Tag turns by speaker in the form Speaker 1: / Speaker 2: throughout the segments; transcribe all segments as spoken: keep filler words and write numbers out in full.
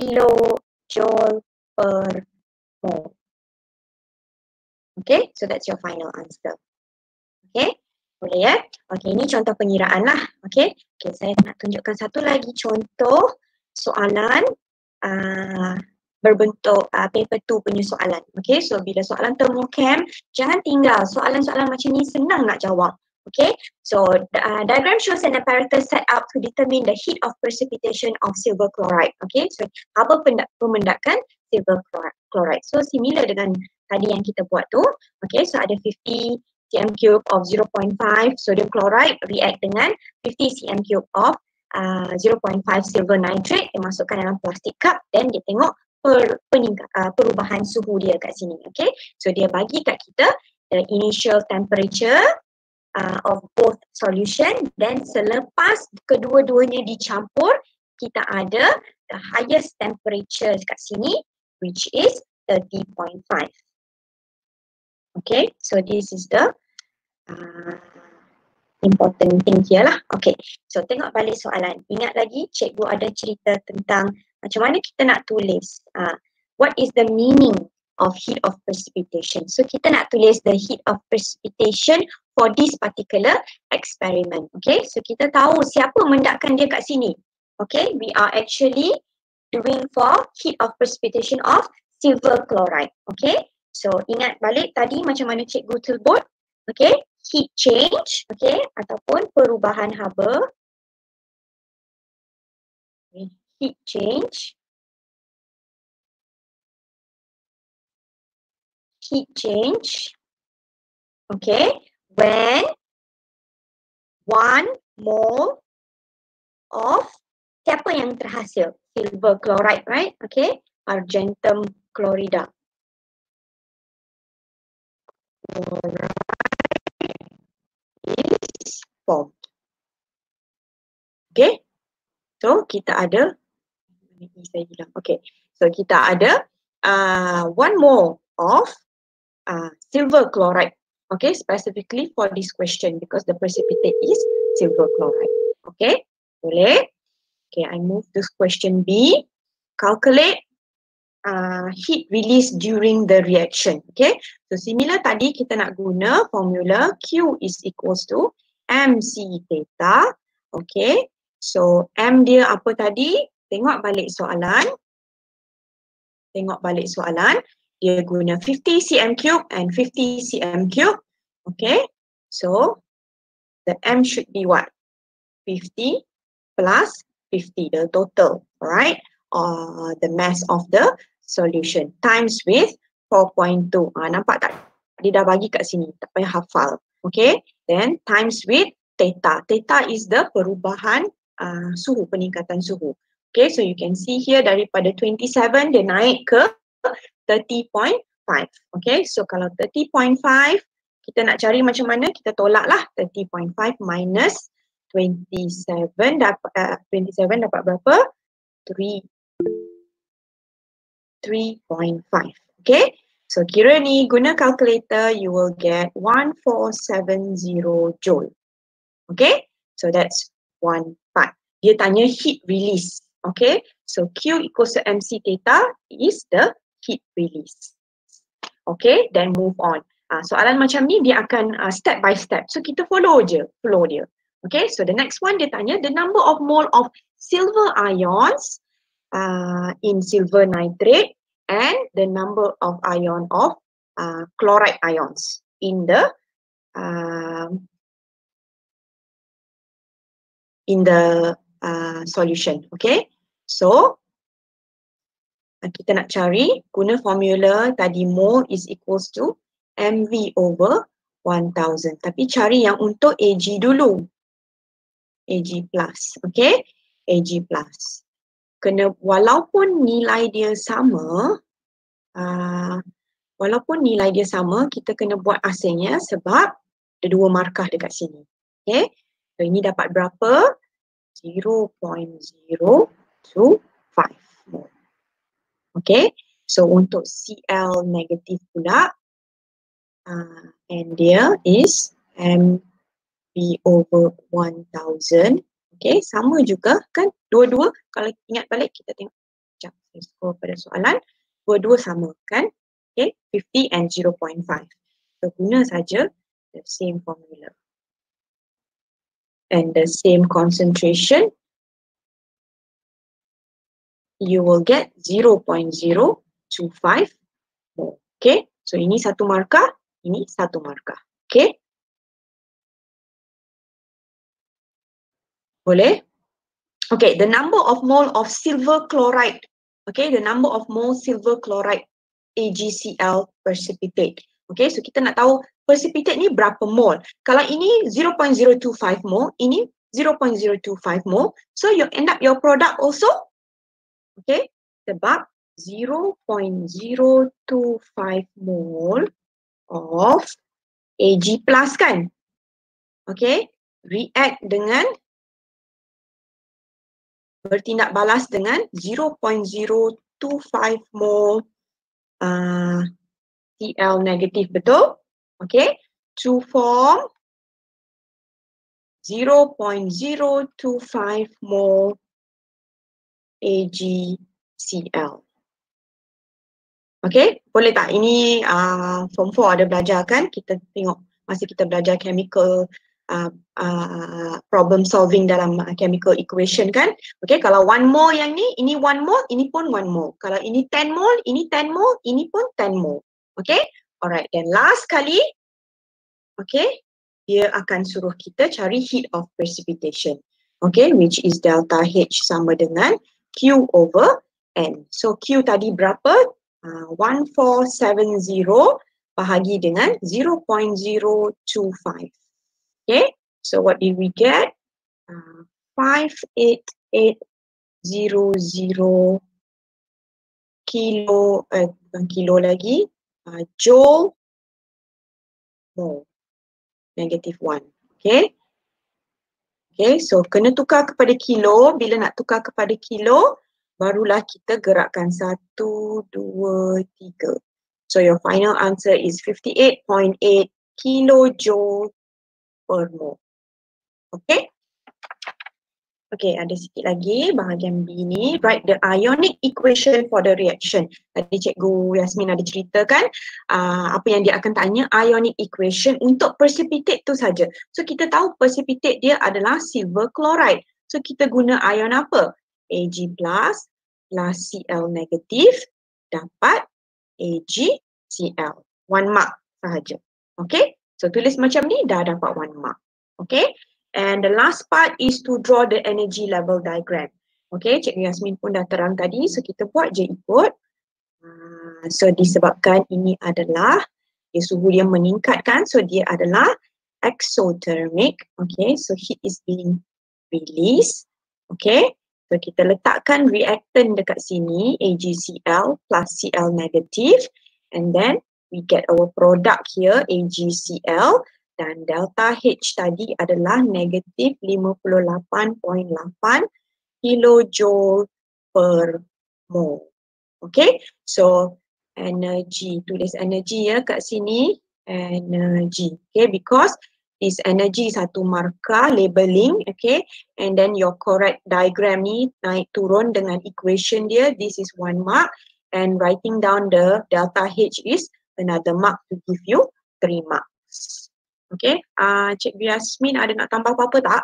Speaker 1: kilojoule per mole. Okay, so that's your final answer. Okay, boleh ya? Okay, ini contoh pengiraan lah. Okay, okay, saya nak tunjukkan satu lagi contoh soalan uh, berbentuk uh, paper two punya soalan. Okay, so bila soalan thermochem, jangan tinggal. Soalan-soalan macam ni senang nak jawab. Okay, so uh, diagram shows an apparatus set up to determine the heat of precipitation of silver chloride. Okay, so apa pemendakan silver chloride. So similar dengan tadi yang kita buat tu. Okay, so ada fifty cm cube of zero point five sodium chloride react dengan fifty cm cube of uh, zero point five silver nitrate, dia masukkan dalam plastic cup dan dia tengok per, peningkat, uh, perubahan suhu dia kat sini. Okay, so dia bagi kat kita the initial temperature uh, of both solution, dan selepas kedua-duanya dicampur kita ada the highest temperature kat sini, which is thirty point five. Okay, so this is the uh, important thing here lah. Okay, so tengok balik soalan. Ingat lagi cikgu ada cerita tentang macam mana kita nak tulis uh, what is the meaning of heat of precipitation. So kita nak tulis the heat of precipitation for this particular experiment. Okay, so kita tahu siapa mendakkan dia kat sini. Okay, we are actually doing for heat of precipitation of silver chloride. Okay, so ingat balik tadi macam mana cikgu sebut. Okay, heat change, okay, ataupun perubahan haba. Okay, heat change. Heat change, okay, when one mole of siapa yang terhasil? Silver chloride, right? Okay, argentum chlorida. Is formed. Okay, so kita ada, saya bilang, okay, so kita ada uh, one mole of uh, silver chloride. Okay, specifically for this question because the precipitate is silver chloride. Okay, boleh? Okay, I move this question B. Calculate uh, heat release during the reaction. Okay, so similar tadi kita nak guna formula Q is equals to mc theta. Okay, so M dia apa tadi? Tengok balik soalan. Tengok balik soalan. Dia guna fifty cm cube and fifty cm cube. Okay, so the M should be what? fifty plus fifty, the total, alright? Uh, the mass of the solution times with four point two. Uh, nampak tak? Dia dah bagi kat sini, tak payah hafal. Okay, then times with theta. Theta is the perubahan uh, suhu, peningkatan suhu. Okay, so you can see here daripada twenty-seven dia naik ke thirty point five. Okay, so kalau thirty point five, kita nak cari macam mana, kita tolak lah thirty point five minus twenty-seven, dapat uh, twenty-seven dapat berapa? three point five. Okay, so kira ni guna calculator, you will get one four seven zero joule. Okay, so that's one part. Dia tanya heat release. Okay, so Q equals to mc theta is the heat release. Okay, then move on. Uh, soalan macam ni dia akan uh, step by step. So kita follow je, flow dia. Okay, so the next one dia tanya the number of mole of silver ions uh, in silver nitrate and the number of ion of uh, chloride ions in the uh, in the uh, solution. Okay, so uh, kita nak cari guna formula tadi mole is equals to mv over one thousand. Tapi cari yang untuk Ag dulu. Ag plus, okay? Ag plus. Kena walaupun nilai dia sama, uh, walaupun nilai dia sama, kita kena buat asingnya sebab ada dua markah dekat sini. Okay? So ini dapat berapa? zero point zero two five. Okay? So untuk Cl negatif pula, uh, and dia is M V over one thousand. Okay, sama juga kan? Dua-dua, kalau ingat balik kita tengok. Sekejap, skor pada soalan dua-dua sama kan. Okay, fifty and zero point five. So guna saja the same formula and the same concentration, you will get zero point zero two five mole. Okay, so ini satu markah, ini satu markah. Okay, boleh? Okay, the number of mole of silver chloride. Okay, the number of mole silver chloride A G C L precipitate. Okay, so kita nak tahu precipitate ni berapa mole. Kalau ini zero point zero two five mole, ini zero point zero two five mole. So you end up your product also. Okay, sebab zero point zero two five mole of A G plus kan. Okay, react dengan bertindak balas dengan zero point zero two five mole uh, C L negatif, betul? Okay, to form zero point zero two five mole A G C L. Okay, boleh tak? Ini uh, form four ada belajar kan? Kita tengok masa kita belajar chemical Uh, uh, problem solving dalam uh, chemical equation kan. Okay, kalau one mole yang ni, ini one mole, ini pun one mole. Kalau ini ten mole, ini ten mole, ini pun ten mole. Okay, alright. Dan last kali, okay, dia akan suruh kita cari heat of precipitation. Okay, which is delta H sama dengan Q over N. So Q tadi berapa? Uh, one four seven zero bahagi dengan zero point zero two five. Okay, so what did we get? Uh, five eight eight zero zero kilo, eh, bukan kilo lagi, uh, joule mole, negative one. Okay, okay, so kena tukar kepada kilo. Bila nak tukar kepada kilo, barulah kita gerakkan satu, dua, tiga. So your final answer is fifty-eight point eight kilojoule per mole. Okay. Okay, ada sikit lagi bahagian B ni. Write the ionic equation for the reaction. Tadi Cikgu Yasmin ada ceritakan uh, apa yang dia akan tanya, ionic equation untuk precipitate tu saja. So kita tahu precipitate dia adalah silver chloride. So kita guna ion apa? Ag plus plus Cl negatif dapat AgCl. One mark sahaja. Okay. So tulis macam ni dah dapat one mark. Okay. And the last part is to draw the energy level diagram. Okay, Cikgu Yasmin pun dah terang tadi. So kita buat je ikut. Uh, so disebabkan ini adalah dia suhu dia meningkatkan. So dia adalah exothermic. Okay, so heat is being released. Okay, so kita letakkan reactant dekat sini, AgCl plus Cl negative. And then we get our product here, AgCl, dan delta H tadi adalah negatif lima puluh lapan perpuluhan lapan kilojoule per mole. Okay, so energy, tulis energy ya kat sini, energy. Okay, because this energy satu markah labeling, okay, and then your correct diagram ni naik turun dengan equation dia, this is one mark, and writing down the delta H is another mark to give you three marks. Okay, uh, Cikgu Yasmin ada nak tambah apa-apa tak?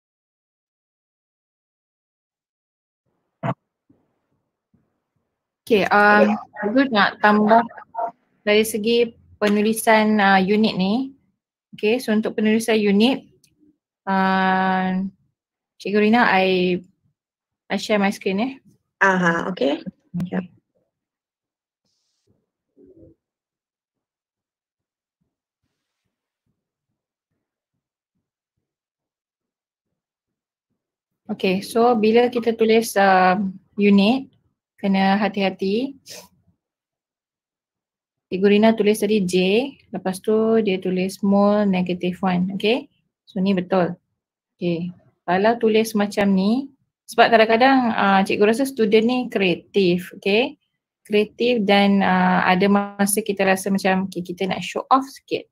Speaker 2: Okay, um, aku nak tambah dari segi penulisan uh, unit ni. Okay, so untuk penulisan unit, uh, Cikgu Rina, I, I share my screen eh.
Speaker 1: Aha, okay.
Speaker 2: Okay. Okay, so bila kita tulis uh, unit, kena hati-hati. Cikgu Rina tulis tadi J, lepas tu dia tulis mole negative one, okay. So ni betul. Okay, kalau tulis macam ni, sebab kadang-kadang uh, cikgu rasa student ni kreatif, okay. Kreatif dan uh, ada masa kita rasa macam okay, kita nak show off sikit.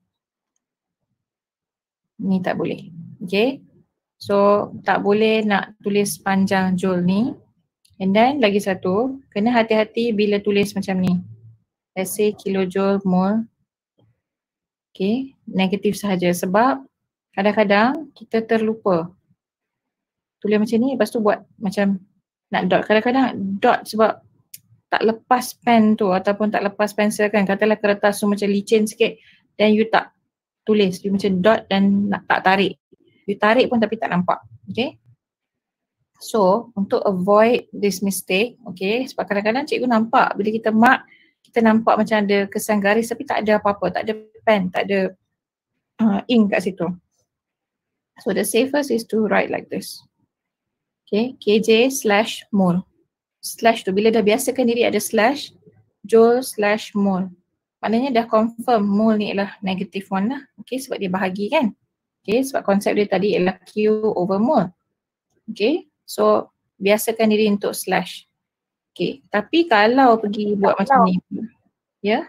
Speaker 2: Ni tak boleh, okay. So tak boleh nak tulis panjang joule ni. And then lagi satu, kena hati-hati bila tulis macam ni. Let's say kilojoule mole. Okay, negatif sahaja sebab kadang-kadang kita terlupa. Tulis macam ni lepas tu buat macam nak dot. Kadang-kadang dot sebab tak lepas pen tu ataupun tak lepas pensel kan. Katalah kertas tu macam licin sikit dan you tak tulis. You macam dot dan nak tak tarik. You tarik pun tapi tak nampak. Okay. So, untuk avoid this mistake, okay, sebab kadang-kadang cikgu nampak bila kita mark, kita nampak macam ada kesan garis tapi tak ada apa-apa, tak ada pen, tak ada uh, ink kat situ. So, the safest is to write like this. Okay, K J slash mole. Slash tu, bila dah biasakan diri ada slash, joule slash mole. Maknanya dah confirm mole ni ialah negative one lah. Okay, sebab dia bahagi kan. Okay, sebab konsep dia tadi ialah Q over mole. Okay, so biasakan diri untuk slash. Okay, tapi kalau pergi buat macam ni, ya. Yeah?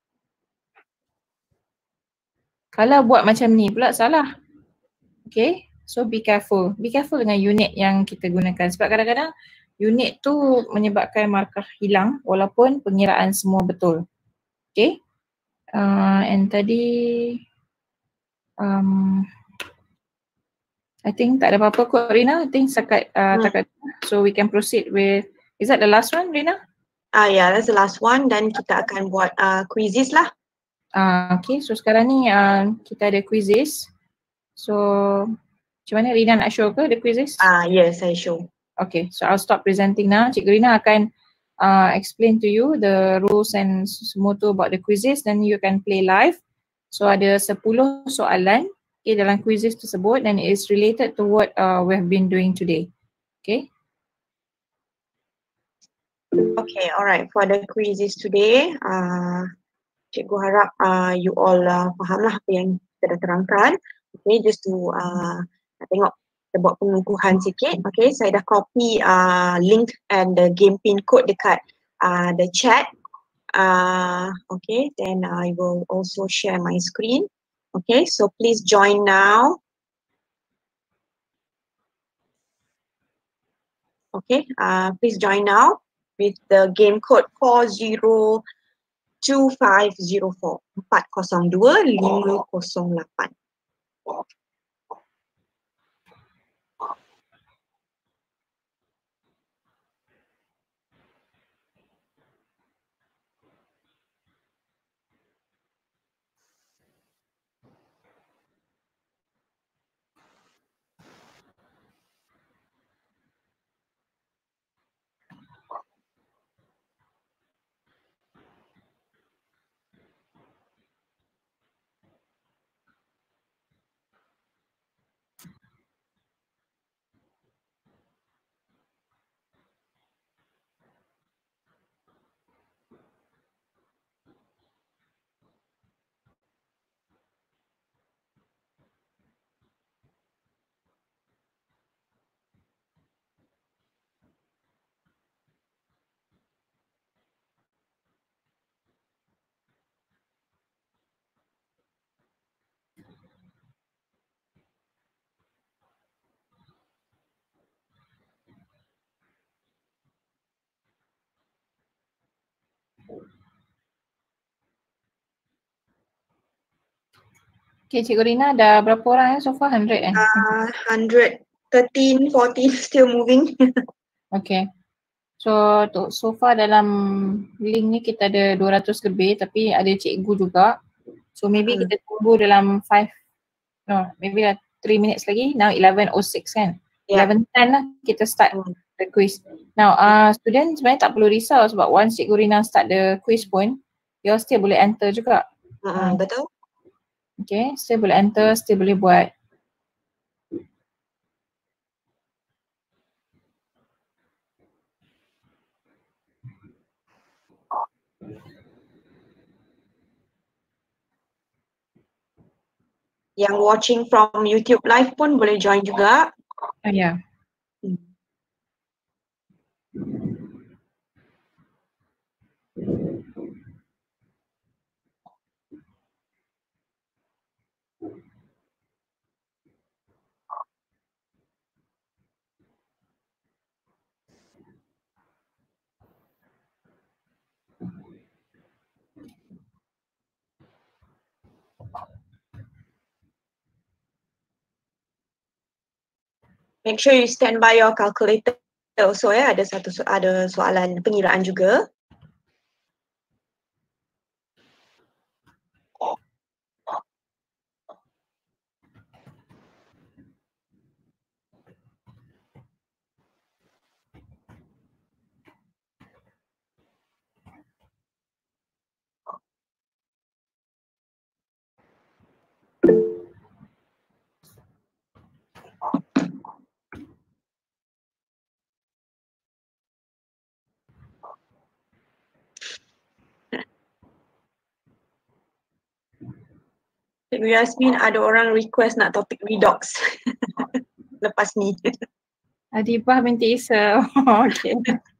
Speaker 2: Kalau buat macam ni pula salah. Okay, so be careful. Be careful dengan unit yang kita gunakan sebab kadang-kadang unit tu menyebabkan markah hilang walaupun pengiraan semua betul. Okay, uh, and tadi um, I think tak ada apa-apa kot Rina. I think sekat uh,
Speaker 1: Hmm.
Speaker 2: takat. So we can proceed with, is that the last one Rina?
Speaker 1: Ah, yeah, that's the last one. Dan kita akan buat uh, quizzes lah.
Speaker 2: Uh, okay, so sekarang ni uh, kita ada quizzes. So macam mana Rina nak show ke the quizzes?
Speaker 1: Ah, yes, I show.
Speaker 2: Okay, so I'll stop presenting now. Cikgu Rina akan uh, explain to you the rules and semua tu about the quizzes, then you can play live. So ada sepuluh soalan okay, dalam quizzes tersebut and it is related to what uh, we have been doing today. Okay.
Speaker 1: Okay, alright. For the quizzes today, uh, cikgu harap uh, you all uh, faham lah apa yang kita dah terangkan. Okay, just to uh, nak tengok kita buat pengukuhan sikit. Okay, saya dah copy uh, link and the game pin code dekat uh, the chat. Uh, okay, then I will also share my screen. Okay, so please join now. Okay, uh, please join now with the game code four zero two five zero four empat kosong dua lima kosong lapan.
Speaker 2: Okay, Cikgu Rina dah berapa orang eh so far? one hundred eh?
Speaker 1: Uh, one hundred thirteen, fourteen still moving.
Speaker 2: Okay. So to, so far dalam link ni kita ada dua ratus lebih tapi ada cikgu juga. So maybe
Speaker 1: Hmm.
Speaker 2: kita tunggu dalam five, no maybe dah three minutes lagi. Now eleven oh six kan?
Speaker 1: Yeah.
Speaker 2: eleven ten lah kita start
Speaker 1: Hmm.
Speaker 2: the quiz. Now uh, student sebenarnya tak perlu risau sebab once Cikgu Rina start the quiz pun, you all still boleh enter juga.
Speaker 1: Hmm,
Speaker 2: Uh,
Speaker 1: betul.
Speaker 2: Okay, still boleh enter, still boleh buat.
Speaker 1: Yang watching from YouTube live pun boleh join juga.
Speaker 2: Uh, yeah.
Speaker 1: Hmm. make sure you stand by your calculator also ya. Ada satu so- ada soalan pengiraan juga. Cikgu Yasmin, ada orang request nak topik redox lepas ni.
Speaker 2: Adibah binti Isa. Okay.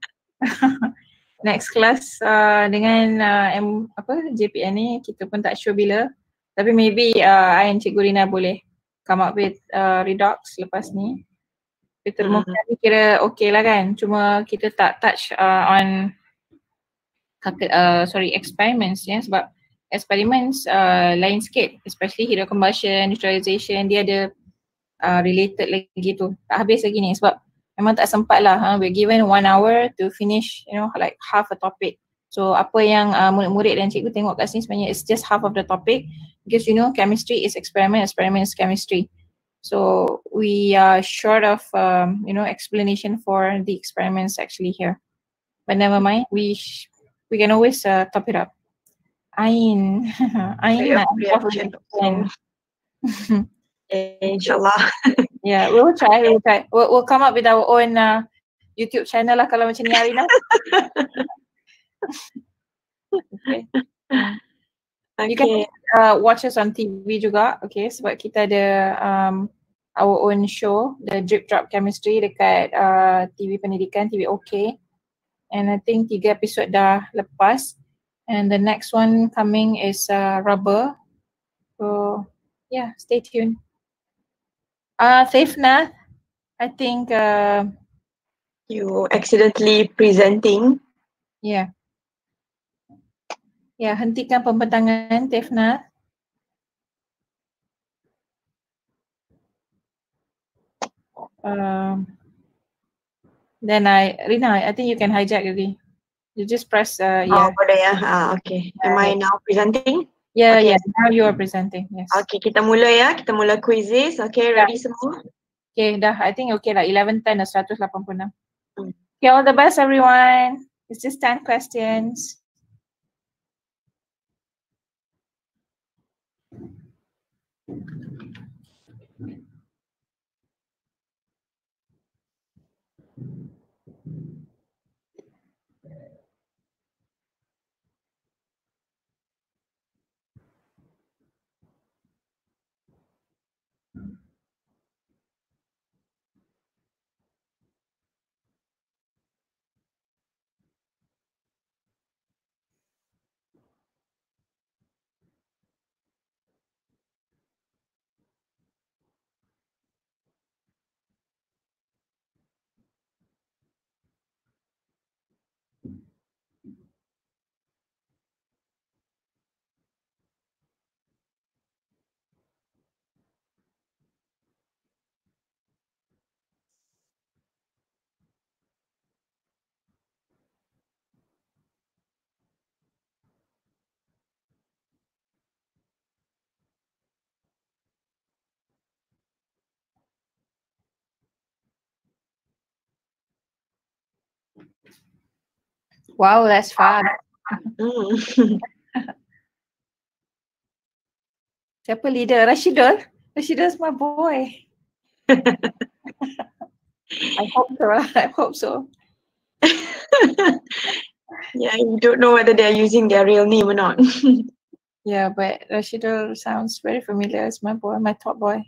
Speaker 2: Next class uh, dengan uh, M, apa J P N ni kita pun tak sure bila. Tapi maybe uh, I and Cikgu Rina boleh come up with uh, redox lepas ni. Kita
Speaker 1: Hmm.
Speaker 2: mm. kira okay lah kan. Cuma kita tak touch uh, on uh, sorry experiments ya, sebab experiments uh, lain sikit, especially heterocombustion, neutralization, dia ada uh, related lagi tu. Tak habis lagi ni sebab memang tak sempat lah. Huh? We're given one hour to finish, you know, like half a topic. So apa yang uh, murid-murid dan cikgu tengok kat sini sebenarnya it's just half of the topic, because you know chemistry is experiment, experiment is chemistry. So we are short of um, you know explanation for the experiments actually here. But never mind, we sh- we can always uh, top it up. Ain, Ain
Speaker 1: Saya
Speaker 2: nak
Speaker 1: reaction. Eh, InsyaAllah.
Speaker 2: Yeah, we will try, we will try. We'll, we'll come up with our own uh, YouTube channel lah kalau macam ni Arina. Okay. Hmm. You can
Speaker 1: Okay.
Speaker 2: uh, watch us on T V juga, okay, sebab kita ada um, our own show, the Drip Drop Chemistry dekat uh, T V Pendidikan, T V OK. And I think tiga episod dah lepas. And the next one coming is uh, Rubber. So yeah, stay tuned. Uh, Safna, I think uh,
Speaker 1: You accidentally presenting.
Speaker 2: yeah. Ya, hentikan pembentangan, Tefna. Um, then I, Rina, I think you can hijack already. You just press, uh,
Speaker 1: Oh,
Speaker 2: yeah.
Speaker 1: boleh ya. Ah, okay. Am I now presenting?
Speaker 2: Yeah,
Speaker 1: Okay.
Speaker 2: yeah, now you are presenting, yes.
Speaker 1: Okay, kita mula ya. Kita mula quizzes. Okay, ready semua?
Speaker 2: Okay, dah, I think okay lah, eleven ten dah one eighty-six.
Speaker 1: Hmm.
Speaker 2: Okay, all the best everyone. It's just ten questions. Wow, that's fast.
Speaker 1: Hmm.
Speaker 2: Siapa leader? Rashidul? Rashidul's my boy. I hope so. I hope so.
Speaker 1: Yeah, you don't know whether they're using their real name or not.
Speaker 2: Yeah, but Rashidul sounds very familiar. It's my boy, my top boy.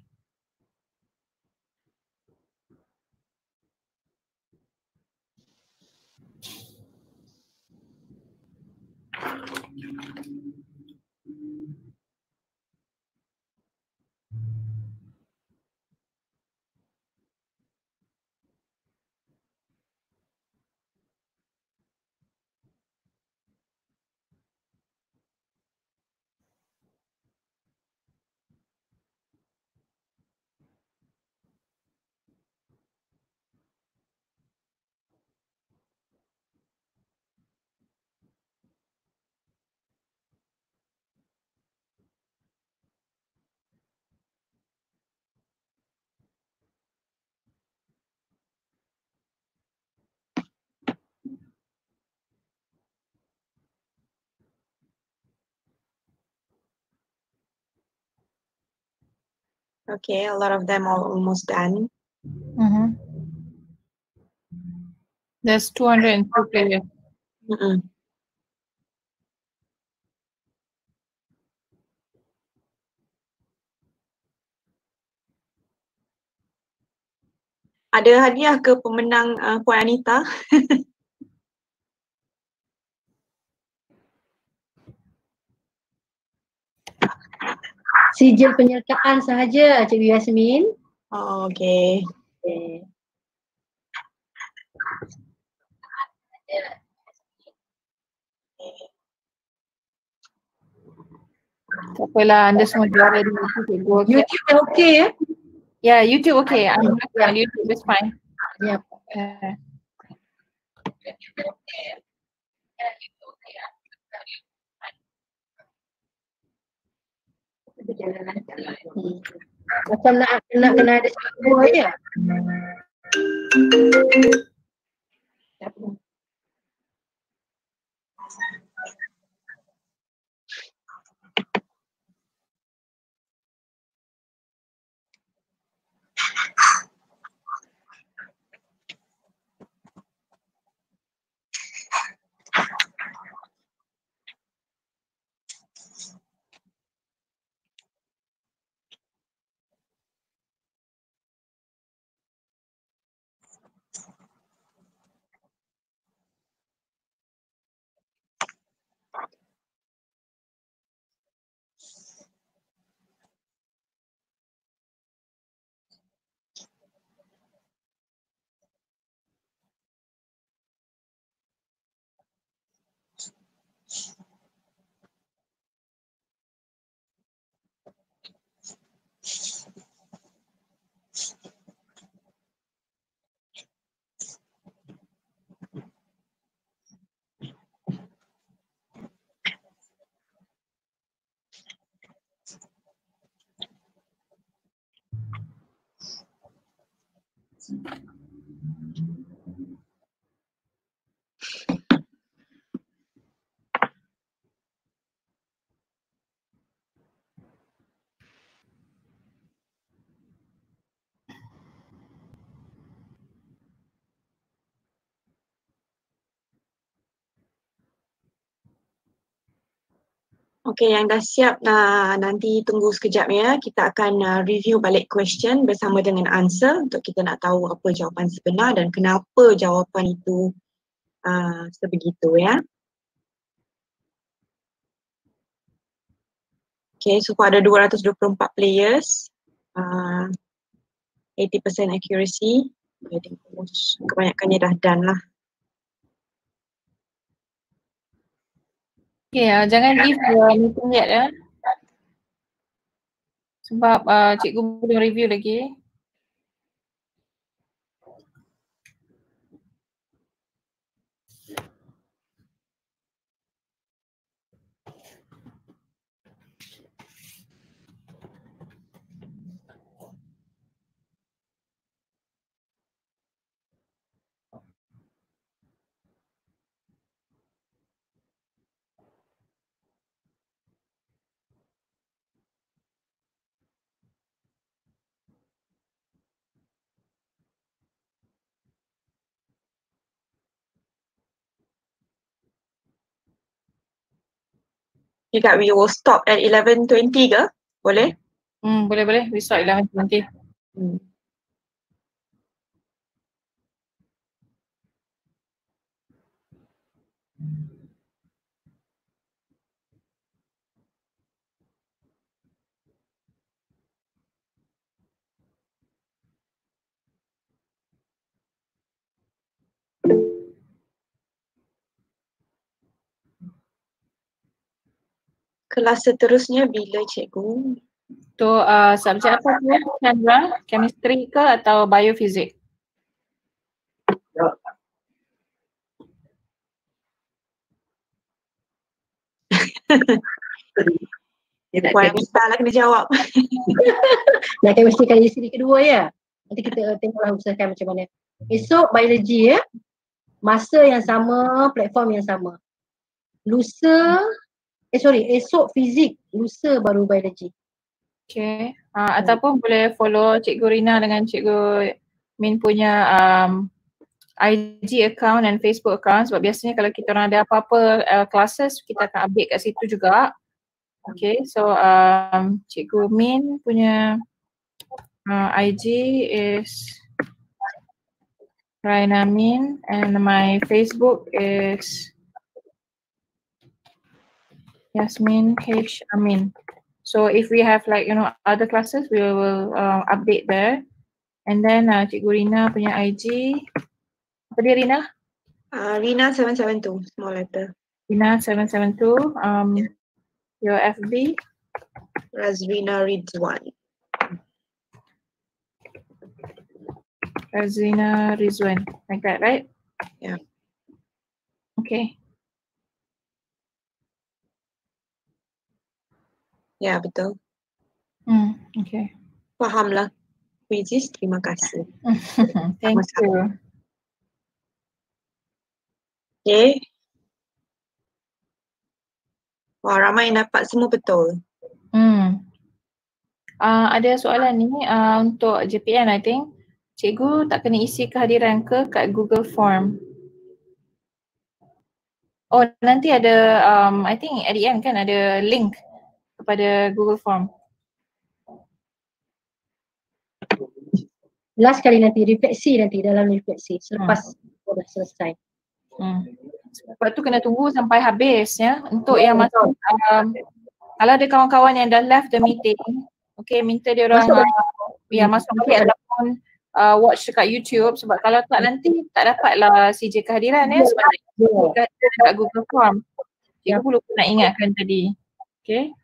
Speaker 1: Okay, a lot of them are almost done.
Speaker 2: Mm-hmm. There's two hundred two players.
Speaker 1: Mm-mm. Ada hadiah ke pemenang uh, Puan Anita?
Speaker 3: Sijil penyertaan sahaja, Cikgu Yasmin.
Speaker 1: Oh, okay.
Speaker 3: Okay.
Speaker 2: Tak apalah, anda semua juara di YouTube. Cikgu, okay?
Speaker 3: YouTube dah okey ya?
Speaker 2: Yeah, YouTube okay. I'm yeah. on YouTube, it's fine.
Speaker 3: Ya.
Speaker 2: Uh,
Speaker 3: Hmm. Macam nak nak kena ada semua ya.
Speaker 1: Okay, yang dah siap, uh, nanti tunggu sekejap ya. Kita akan uh, review balik question bersama dengan answer untuk kita nak tahu apa jawapan sebenar dan kenapa jawapan itu uh, sebegitu ya. Okay, so far ada dua ratus dua puluh empat players. Uh, eighty percent accuracy. Jadi kebanyakannya dah done lah.
Speaker 2: okay, uh, jangan leave the meeting yet ya. Sebab uh, cikgu belum review lagi.
Speaker 1: Okay Kak, we will stop at eleven twenty ke? Boleh?
Speaker 2: Hmm, boleh boleh. We start eleven twenty.
Speaker 1: Hmm. Kelas seterusnya bila cikgu?
Speaker 2: So uh, subjek apa tu Chandra? Chemistry ke atau biofizik?
Speaker 1: Puan Anita lah kena jawab.
Speaker 3: Nak chemistry kali siri kedua ya. Nanti kita tengoklah usahakan macam mana. Esok biologi ya. Masa yang sama, platform yang sama. Lusa, eh sorry, esok fizik, lusa baru biologi.
Speaker 2: Okay. Uh, ataupun boleh follow Cikgu Rina dengan Cikgu Min punya um, I G account dan Facebook account, sebab biasanya kalau kita orang ada apa-apa uh, classes, kita akan update kat situ juga. Okay, so um, Cikgu Min punya uh, I G is Raina Min and my Facebook is Yasmin H Amin. So if we have like, you know, other classes, we will uh, update there. And then uh, Cikgu Rina punya I G, apa dia Rina?
Speaker 1: Uh, Rina seven seven two, small letter.
Speaker 2: Rina seven seven two, um, your F B?
Speaker 1: Razrina Rizwan.
Speaker 2: Razrina Rizwan, like that, right?
Speaker 1: Yeah.
Speaker 2: Okay.
Speaker 1: Ya, yeah, betul.
Speaker 2: Hmm, okay.
Speaker 1: Fahamlah. Quizzes, terima kasih.
Speaker 2: Thank you.
Speaker 1: Okay. Wah, ramai yang dapat semua betul.
Speaker 2: Hmm. Uh, ada soalan ni uh, untuk J P N I think. Cikgu tak kena isi kehadiran ke kat Google Form? Oh, nanti ada um, I think at the end kan ada link kepada Google Form.
Speaker 3: Last kali nanti, refleksi nanti dalam refleksi selepas hmm. dah selesai.
Speaker 2: Hmm. Sebab tu kena tunggu sampai habis ya. Untuk yang masuk, um, kalau ada kawan-kawan yang dah left the meeting, okay, minta dia orang masuk, uh, ya masuk balik ataupun uh, watch dekat YouTube, sebab kalau tak nanti tak dapatlah C J kehadiran ya, sebab yeah. kehadiran dekat Google Form. Cikgu lupa nak ingatkan tadi. Okay.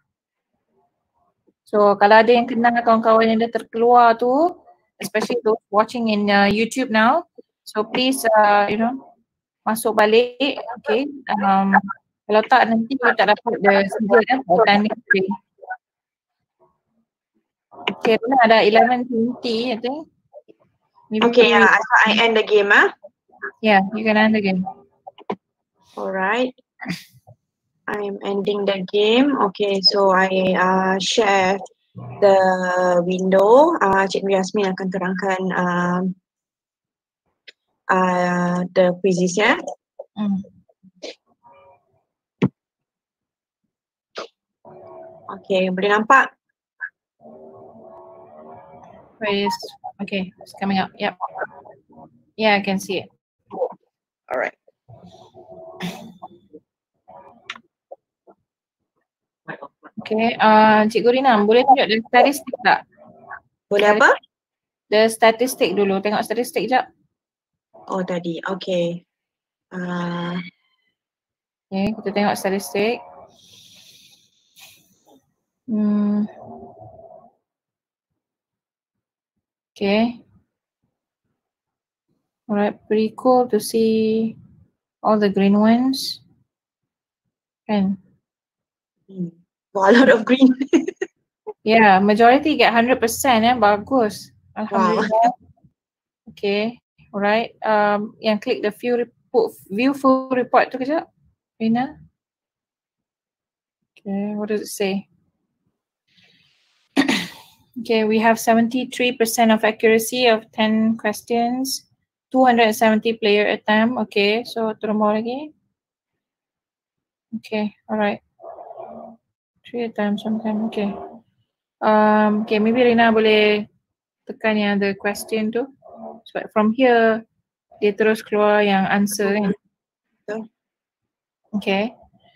Speaker 2: So kalau ada yang kenal kawan-kawan yang dah terkeluar tu, especially those watching in uh, YouTube now, so please uh, you know, masuk balik, okay. Um, kalau tak nanti kita tak dapat the schedule kan, time next day. Okay, ada eleven twenty I think. Maybe
Speaker 1: okay, yeah, uh, so I end the game ah. Huh?
Speaker 2: Yeah, you can end the game.
Speaker 1: Alright. I'm ending the game. Okay, so I uh, share the window. Uh, Cikgu Yasmin akan terangkan uh, uh, the quizzes ya.
Speaker 2: Hmm.
Speaker 1: Okay, boleh nampak?
Speaker 2: Quiz. Okay, it's coming up. Yep. Yeah, I can see it.
Speaker 1: Alright.
Speaker 2: Okay, uh, Cikgu Rina, boleh tunjuk the statistik tak?
Speaker 1: Boleh apa?
Speaker 2: The statistik dulu, tengok statistik jap.
Speaker 1: Oh tadi, okay. Uh,
Speaker 2: okay, kita tengok statistik. Hmm. Okay. Alright, pretty cool to see all the green ones. Kan?
Speaker 1: Hmm. Wow, a lot of green.
Speaker 2: Yeah, majority get one hundred percent ya, bagus. Alhamdulillah. Wow. Okay, alright. Um, yang click the view report, view full report tu kejap, Rina. Okay, what does it say? Okay, we have seventy-three percent of accuracy of ten questions, two hundred seventy player attempt. Okay, so turun bawah lagi. Okay, alright. Three attempts, one time, okay. Um, okay, maybe Rina boleh tekan yang the question tu. So from here, dia terus keluar yang answer kan. Okay.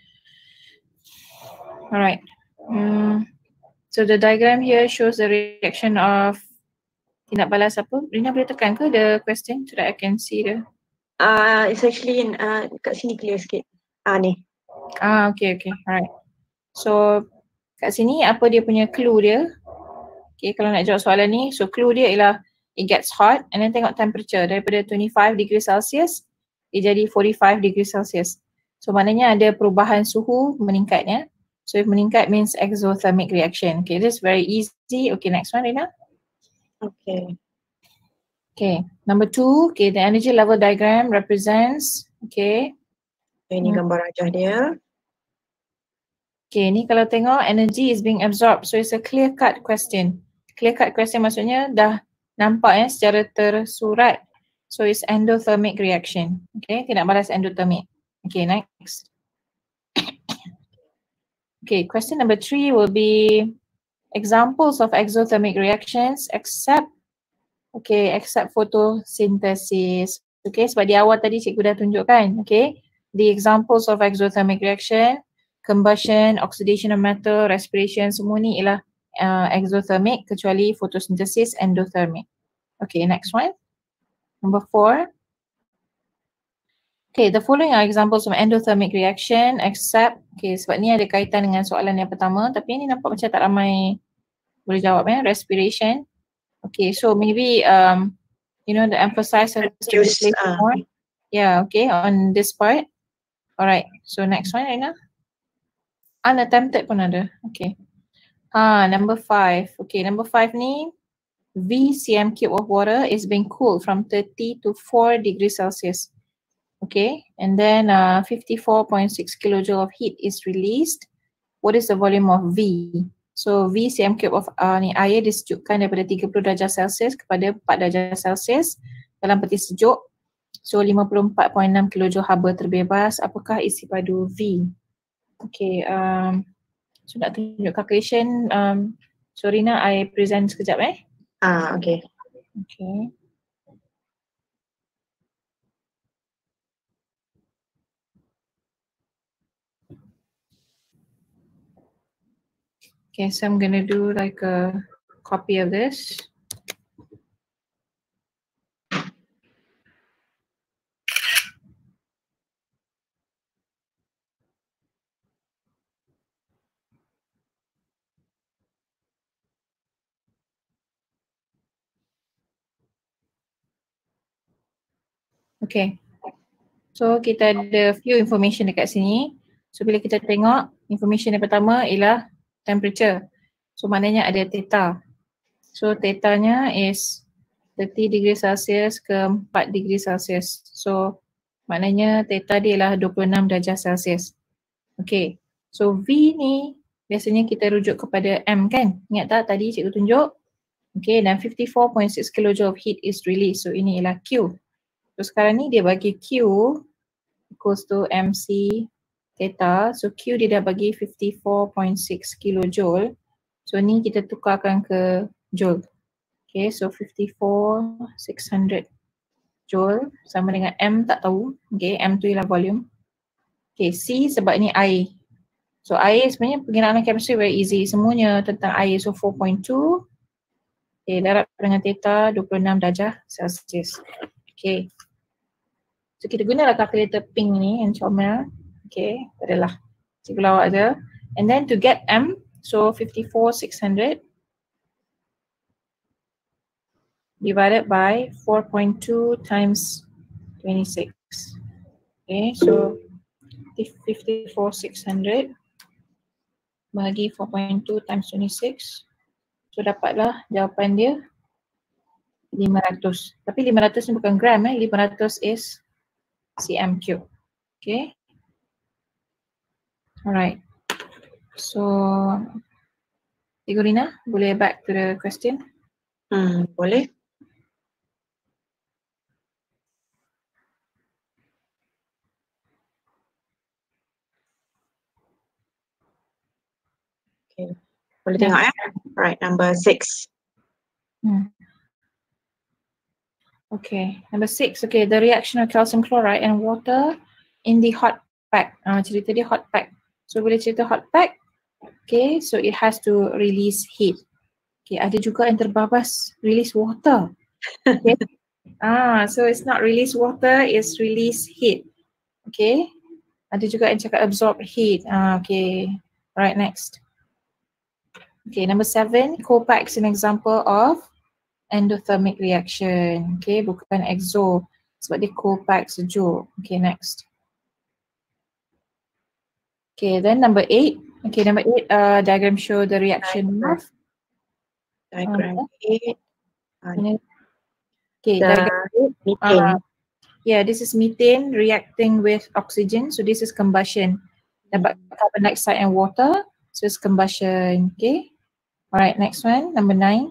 Speaker 2: Alright. Um, so the diagram here shows the reaction of tindak balas apa? Rina boleh tekan ke the question so that I can see the?
Speaker 1: Uh, it's actually in, uh, kat sini clear sikit. Ah ni.
Speaker 2: Ah, okay, okay. Alright. So kat sini apa dia punya clue dia? Okay, kalau nak jawab soalan ni, so clue dia ialah it gets hot and then tengok temperature daripada twenty-five degrees Celsius dia jadi forty-five degrees Celsius. So maknanya ada perubahan suhu meningkatnya. So if meningkat means exothermic reaction. Okay, this is very easy. Okay, next one Rina.
Speaker 1: Okay.
Speaker 2: Okay, number two, okay, the energy level diagram represents, okay.
Speaker 1: Ini hmm. gambar rajah dia.
Speaker 2: Okay, ni kalau tengok energy is being absorbed. So it's a clear cut question. Clear cut question maksudnya dah nampak ya secara tersurat. So it's endothermic reaction. Okay, tidak balas endothermic. Okay, next. Okay, question number three will be examples of exothermic reactions except okay, except photosynthesis. Okay, sebab di awal tadi cikgu dah tunjukkan. Okay, the examples of exothermic reaction, combustion, oxidation of metal, respiration, semua ni ialah uh, exothermic kecuali photosynthesis endothermic. Okay, next one. Number four. Okay, the following are examples of endothermic reaction except, okay, sebab ni ada kaitan dengan soalan yang pertama tapi ni nampak macam tak ramai boleh jawab ya, respiration. Okay, so maybe um, you know, the emphasis has to be placed
Speaker 1: uh.
Speaker 2: more. Yeah, okay, on this part. Alright, so next one, Aina. Unattempted pun ada. Okay. Ah, number five. Okay, number five ni, V cm cube of water is being cooled from thirty to four degrees Celsius. Okay, and then uh, fifty-four point six kilojoule of heat is released. What is the volume of V? So V cm cube of uh, ni air disejukkan daripada tiga puluh darjah Celsius kepada empat darjah Celsius dalam peti sejuk. So lima puluh empat perpuluhan enam kilojoule haba terbebas. Apakah isi padu V? Okay, um, so nak tunjuk calculation. Um, so Rina, I present sekejap eh.
Speaker 1: Ah, okay.
Speaker 2: Okay. Okay, so I'm gonna do like a copy of this. Okay. So kita ada few information dekat sini. So bila kita tengok information yang pertama ialah temperature. So maknanya ada theta. So theta-nya is thirty degree Celsius ke empat degree Celsius. So maknanya theta dia ialah dua puluh enam darjah Celsius. Okay. So V ni biasanya kita rujuk kepada M kan? Ingat tak tadi cikgu tunjuk? Okay, dan fifty-four point six kilojoule of heat is released. So ini ialah Q. So sekarang ni dia bagi Q equals to M C theta. So Q dia dah bagi fifty-four point six kilojoule. So ni kita tukarkan ke joule. Okay, so fifty-four six hundred joule sama dengan M tak tahu. Okay, M tu ialah volume. Okay, C sebab ni air. So air sebenarnya pengiraan chemistry very easy. Semuanya tentang air. So four point two. Okay, darab dengan theta dua puluh enam darjah Celsius. Okay. So kita gunalah calculator pink ni yang comel. Okay, tak adalah. Cikgu lawak je. And then to get M, so fifty-four six hundred divided by four point two times twenty-six. Okay, so fifty-four six hundred bagi four point two times twenty-six. So dapatlah jawapan dia lima ratus. Tapi lima ratus ni bukan gram eh, lima ratus is cm cube. Okay. Alright. So, Cikgu Rina, boleh back to the question?
Speaker 1: Hmm, boleh. Okay. Boleh tengok ya. Alright, number six.
Speaker 2: Hmm. Okay, number six. Okay, the reaction of calcium chloride and water in the hot pack. Uh, cerita dia hot pack. So boleh cerita hot pack. Okay, so it has to release heat. Okay, ada juga yang terbabas release water. Okay. ah, so it's not release water, it's release heat. Okay. Ada juga yang cakap absorb heat. Ah, okay. Alright, next. Okay, number seven, Copac is an example of endothermic reaction. Okay, bukan exo. Sebab dia Copac sejuk. Okay, next. Okay, then number eight. Okay, number eight, uh, diagram show the reaction of.
Speaker 1: Diagram eight.
Speaker 2: Uh, okay,
Speaker 1: the
Speaker 2: diagram eight.
Speaker 1: methane.
Speaker 2: Uh, yeah, this is methane reacting with oxygen. So this is combustion. dapat carbon dioxide and water, so it's combustion. Okay. Alright, next one, number nine.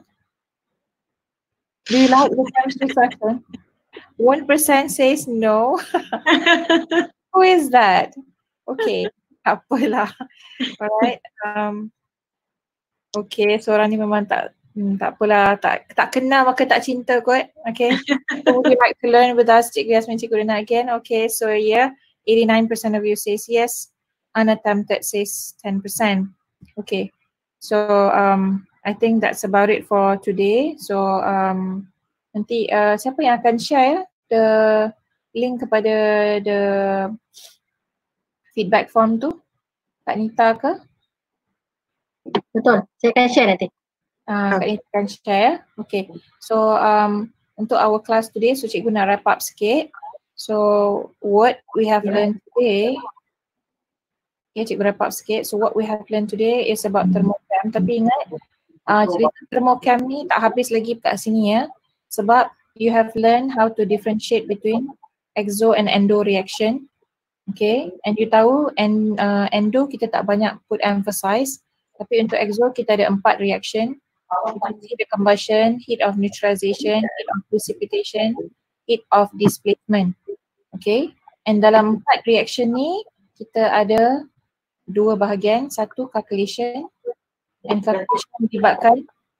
Speaker 2: Do you like the chemistry section? One percent says no. Who is that? Okay, tak apalah. Alright. Um, okay, seorang ni memang tak hmm, tak apalah, tak tak kenal maka tak cinta kot. Okay. So would you like to learn with us, Cikgu Yasmin, Cikgu Rina again? Okay, so yeah, eighty-nine percent of you says yes. Unattempted says ten percent. Okay. So um I think that's about it for today. So um nanti uh, siapa yang akan share the link kepada the feedback form tu? Kak Nita ke?
Speaker 3: Betul, saya akan share nanti.
Speaker 2: Uh, Kak Nita akan share. Okay. So um untuk our class today, so cikgu nak wrap up sikit. So what we have learned today, okay, cikgu wrap up sikit. So what we have learned today is about thermocam. Tapi ingat, uh, cerita thermocam ni tak habis lagi kat sini ya. Sebab you have learned how to differentiate between exo and endo reaction. Okay, and you tahu and uh, endo kita tak banyak put emphasize, tapi untuk exo kita ada empat reaction. Heat of combustion, heat of neutralization, heat of precipitation, heat of displacement. Okay, and dalam empat reaction ni kita ada dua bahagian, satu calculation, and calculation melibatkan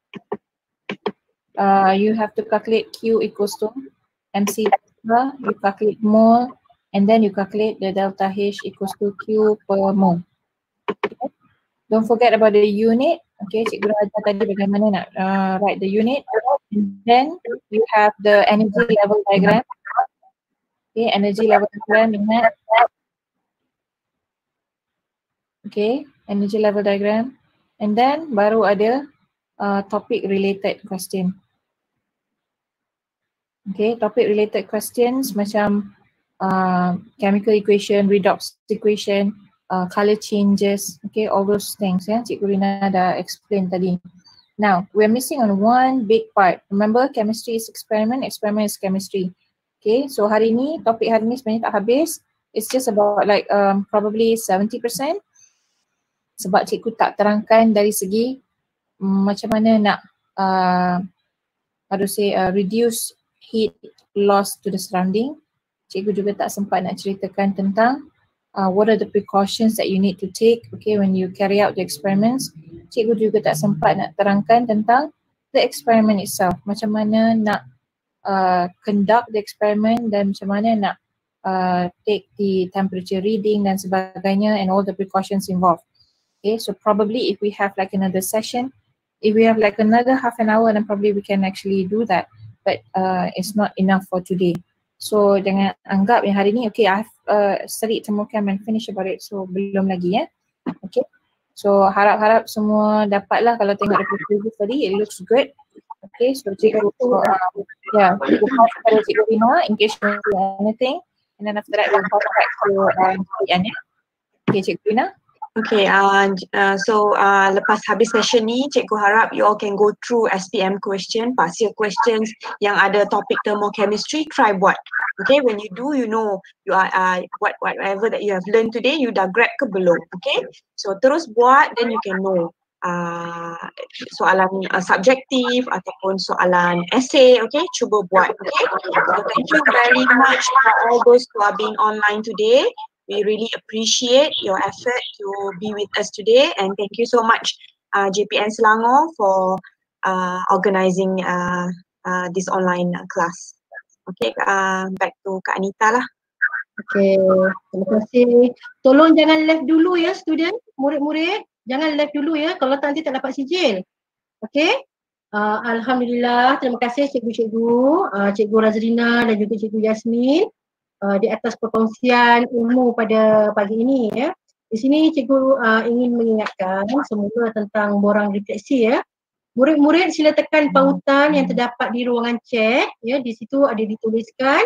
Speaker 2: uh, you have to calculate Q equals to M C delta, you calculate mole, and then you calculate the delta H equals to Q per mole. Okay. Don't forget about the unit. Okay, Cikgu ajar tadi bagaimana nak uh, write the unit. And then you have the energy level diagram. Okay, energy level diagram ingat. Okay, energy level diagram. And then baru ada uh, topic related question. Okay, topic related questions macam uh, chemical equation, redox equation, uh, color changes, okay, all those things ya. Cikgu Rina dah explain tadi. Now, we're missing on one big part. Remember, chemistry is experiment, experiment is chemistry. Okay, so hari ni, topik hari ni sebenarnya tak habis. It's just about like um, probably seventy percent. Sebab cikgu tak terangkan dari segi um, macam mana nak uh, how to say uh, reduce heat loss to the surrounding. Cikgu juga tak sempat nak ceritakan tentang uh, what are the precautions that you need to take, okay, when you carry out the experiments. Cikgu juga tak sempat nak terangkan tentang the experiment itself, macam mana nak uh, conduct the experiment dan macam mana nak uh, take the temperature reading dan sebagainya and all the precautions involved. Okay, so probably if we have like another session, if we have like another half an hour, then probably we can actually do that. But uh, it's not enough for today. So jangan anggap yang hari ni, okay, I've uh, studied thermocam and finish about it, so belum lagi ya. Okay, so harap-harap semua dapatlah. Kalau tengok the preview tadi, it looks good. Okay, so cikgu, so, uh, yeah, cikgu pass kepada Cikgu Rina in case you want anything, and then after that we'll pass back to um, Ian ya. Okay, Cikgu Rina.
Speaker 1: Okay, uh, uh, so uh, lepas habis session ni, cikgu harap you all can go through S P M question, past year questions yang ada topik thermochemistry, try buat. Okay, when you do, you know you are uh, what whatever that you have learned today, you dah grab ke belum? Okay, so terus buat, then you can know uh, soalan uh, subjektif ataupun soalan essay. Okay, cuba buat. Okay, so thank you very much for all those who are being online today. We really appreciate your effort to be with us today, and thank you so much uh, J P N Selangor for uh, organising uh, uh, this online uh, class. Okay, uh, back to Kak Anita lah.
Speaker 3: Okay, terima kasih. Tolong jangan left dulu ya student, murid-murid. Jangan left dulu ya, kalau tak nanti tak dapat sijil. Okay, uh, Alhamdulillah, terima kasih cikgu-cikgu, uh, Cikgu Razrina dan juga Cikgu Yasmin. Uh, di atas perkongsian ilmu pada pagi ini ya. Di sini cikgu uh, ingin mengingatkan semula tentang borang refleksi ya. Murid-murid sila tekan pautan yang terdapat di ruangan chat ya. Di situ ada dituliskan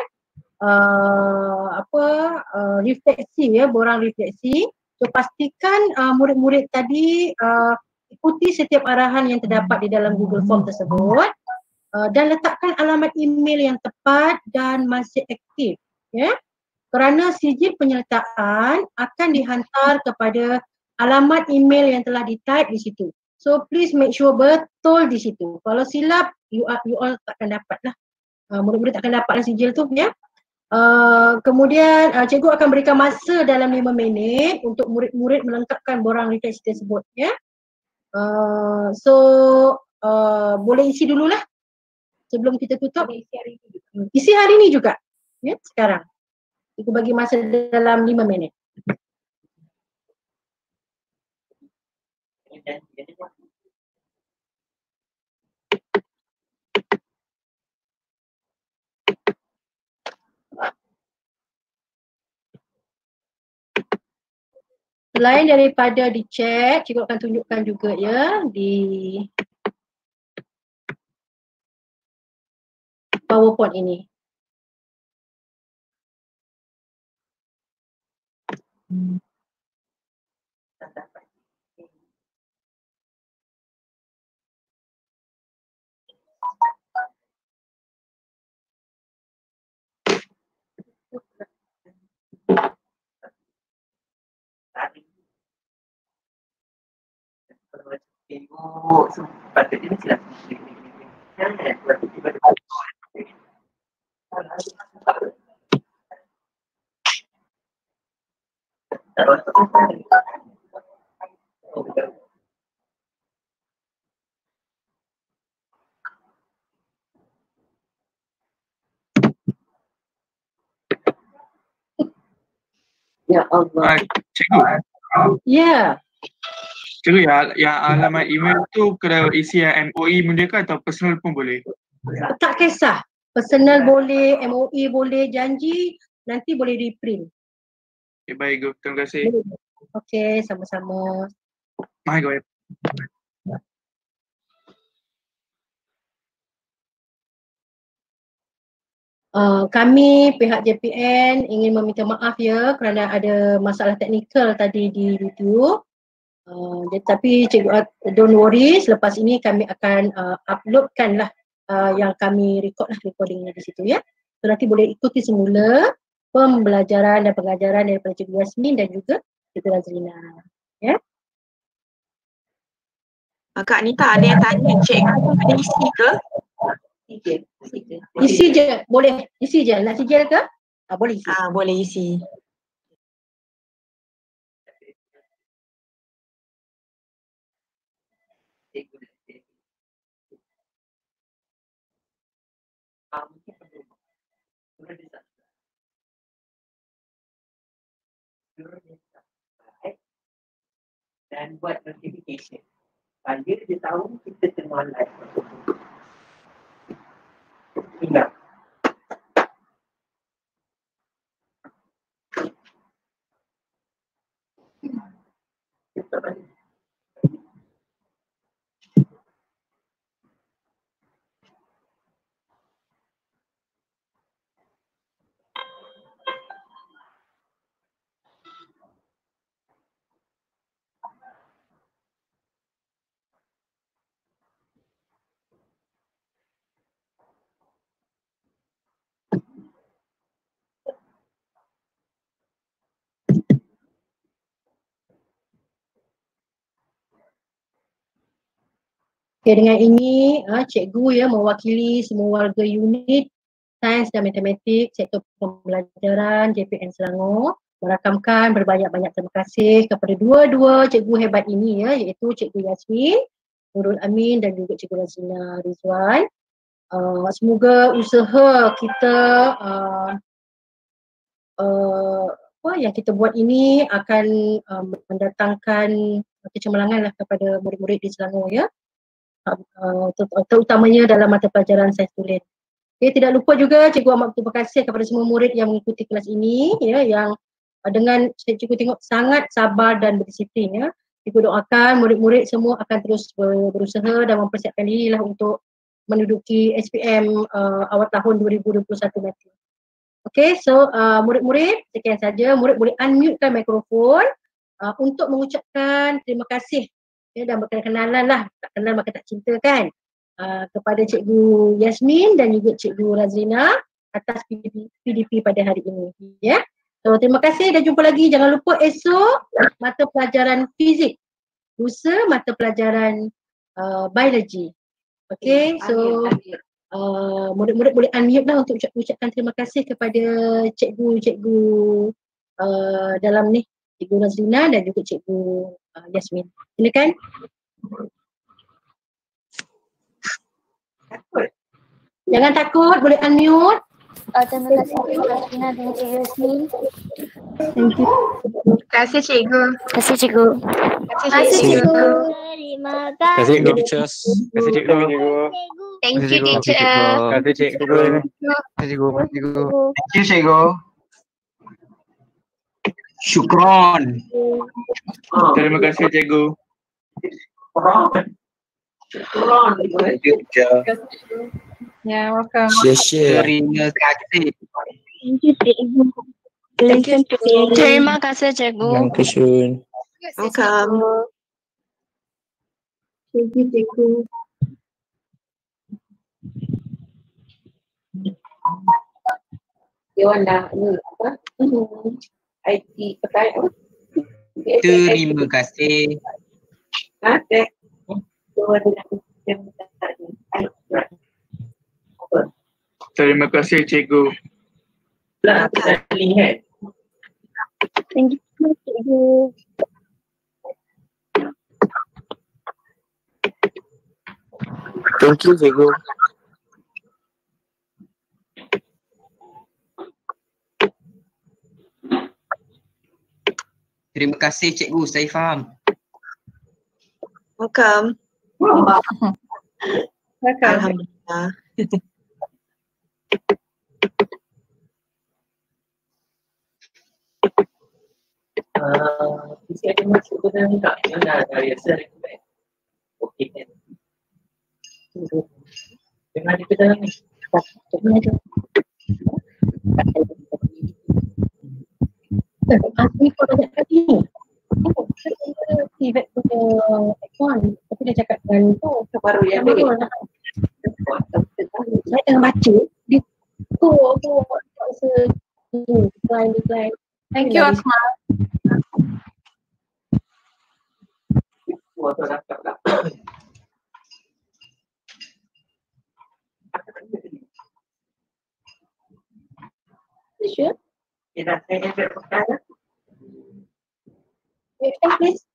Speaker 3: uh, apa uh, refleksi ya, borang refleksi. So pastikan uh, murid-murid tadi uh, ikuti setiap arahan yang terdapat di dalam Google Form tersebut uh, dan letakkan alamat email yang tepat dan masih aktif. Ya, kerana sijil penyertaan akan dihantar kepada alamat email yang telah di-type di situ. So please make sure betul di situ. Kalau silap, you, are, you all takkan dapat lah. Uh, murid-murid takkan dapat lah sijil tu ya. Uh, kemudian uh, cikgu akan berikan masa dalam lima minit untuk murid-murid melengkapkan borang refleksi tersebut ya. Uh, so uh, boleh isi dululah sebelum kita tutup. Isi hari ini juga. Isi hari ini juga. Ya, sekarang. Cikgu bagi masa dalam lima minit. Selain daripada di chat, cikgu akan tunjukkan juga ya di PowerPoint ini. Hmm.
Speaker 4: Tengok sepatutnya silap.
Speaker 3: Ya Allah.
Speaker 4: Cikgu.
Speaker 3: Ya.
Speaker 4: Cikgu, ya, yang alamat email tu kena isi yang M O E benda ke atau personal pun boleh?
Speaker 3: Tak kisah. Personal boleh, M O E boleh, janji nanti boleh di-print.
Speaker 4: Okay, baik, Guru. Terima kasih.
Speaker 3: Okey, sama-sama.
Speaker 4: Mahal, Guru.
Speaker 3: Uh, kami pihak J P N ingin meminta maaf ya kerana ada masalah teknikal tadi di YouTube. Uh, tapi cikgu, uh, don't worry, selepas ini kami akan uh, uploadkan lah uh, yang kami record lah recordingnya di situ ya. So nanti boleh ikuti semula pembelajaran dan pengajaran daripada Cikgu Yasmin dan juga Cikgu Razlina. Ya.
Speaker 1: Kak Anita ada yang tanya, cikgu kena isi ke?
Speaker 3: Isi je, boleh. Isi je. Nak sijil ke? Ah, boleh isi.
Speaker 1: Ah, boleh isi.
Speaker 4: Dan buat notification. Dia dia tahu kita tengah live. Ingat.
Speaker 3: Okay, dengan ini uh, cikgu ya mewakili semua warga unit Sains dan Matematik Sektor Pembelajaran J P N Selangor merakamkan berbanyak-banyak terima kasih kepada dua-dua cikgu hebat ini ya, iaitu Cikgu Yasmin Nurul Amin dan juga Cikgu Razlina Rizwan. Uh, semoga usaha kita uh, uh, apa yang kita buat ini akan uh, mendatangkan kecemerlangan lah kepada murid-murid di Selangor ya. Uh, terutamanya dalam mata pelajaran sains tulis. Okay, tidak lupa juga cikgu amat berterima kasih kepada semua murid yang mengikuti kelas ini ya, yang uh, dengan cikgu tengok sangat sabar dan berdisiplin ya. Cikgu doakan murid-murid semua akan terus ber, berusaha dan mempersiapkan diri lah untuk menduduki S P M uh, awal tahun dua ribu dua puluh satu nanti. Okay, so uh, murid-murid sekian saja. Murid boleh unmutekan mikrofon uh, untuk mengucapkan terima kasih ya, dan berkenalan lah, tak kenal maka tak cinta kan, uh, kepada Cikgu Yasmin dan juga Cikgu Razlina atas P D P pada hari ini ya. So terima kasih dan jumpa lagi. Jangan lupa esok mata pelajaran fizik. Lusa mata pelajaran uh, biologi. Okay, so uh, murid-murid boleh unmute lah untuk ucap, ucapkan terima kasih kepada cikgu-cikgu uh, dalam ni. Cikgu Nazrina dan juga Cikgu uh, Yasmin. Silakan. Jangan takut, boleh unmute.
Speaker 5: Uh, terima kasih Cikgu Nazrina dan Cikgu Yasmin.
Speaker 6: Thank you. Terima kasih cikgu.
Speaker 5: Terima kasih Cikgu.
Speaker 6: Terima kasih cikgu.
Speaker 5: Terima
Speaker 7: Terima kasih cikgu teachers. Terima kasih cikgu.
Speaker 6: Thank you teacher.
Speaker 7: Terima kasih cikgu. Terima kasih cikgu. Cikgu.
Speaker 8: Thank you cikgu. Syukron.
Speaker 4: Terima kasih cikgu.
Speaker 8: Thank you teacher.
Speaker 2: Yeah, welcome.
Speaker 7: Share-share.
Speaker 8: Terima kasih.
Speaker 5: Thank you Cikgu. Listen to me.
Speaker 6: Terima kasih cikgu.
Speaker 7: Dankeschön.
Speaker 1: Welcome.
Speaker 3: Thank you, cikgu.
Speaker 9: Dewan dah ni apa? I T pakai apa?
Speaker 8: Terima kasih.
Speaker 9: Ada. Dewan yang
Speaker 4: Terima kasih cikgu.
Speaker 9: lah kita lihat.
Speaker 5: Thank you Cikgu.
Speaker 7: Thank you cikgu.
Speaker 8: Terima kasih cikgu, saya faham.
Speaker 1: Welcome.
Speaker 2: Welcome.
Speaker 1: Alhamdulillah.
Speaker 9: Uh, Mesti ada masuk ke dalam tak? Mana dah biasa recommend. Okey kan. Jangan ada ke dalam ni.
Speaker 3: Asmi kau dah cakap ni. Oh, saya Tibet punya account. Tapi dia cakap dengan tu.
Speaker 9: Baru yang
Speaker 3: Baru
Speaker 9: ni.
Speaker 3: lah. Saya tengah baca. Dia tu aku rasa hmm, decline, decline.
Speaker 2: Thank you Asma.
Speaker 9: Waktu dah tak.
Speaker 3: Sure.
Speaker 9: Kita saya ambil perkara.
Speaker 3: Wait, please.